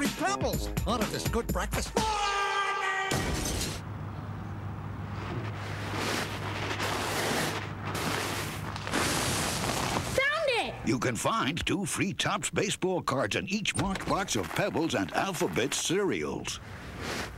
with Pebbles. Out of this good breakfast. You can find 2 free Topps baseball cards in each marked box of Pebbles and Alphabet cereals.